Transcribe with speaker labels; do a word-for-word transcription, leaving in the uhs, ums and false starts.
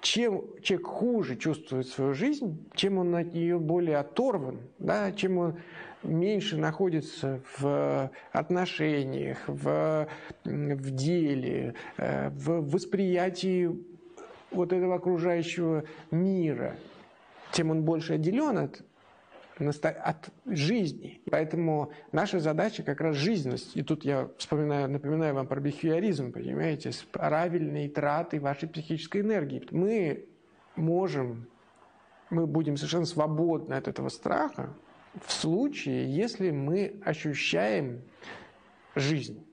Speaker 1: чем человек хуже чувствует свою жизнь, чем он от нее более оторван, да, чем он меньше находится в отношениях, в, в деле, в восприятии вот этого окружающего мира, тем он больше отделен от, от жизни. Поэтому наша задача как раз жизненность. И тут я вспоминаю, напоминаю вам про бихевиоризм, понимаете, с правильной тратой вашей психической энергии. Мы можем, мы будем совершенно свободны от этого страха в случае, если мы ощущаем жизнь.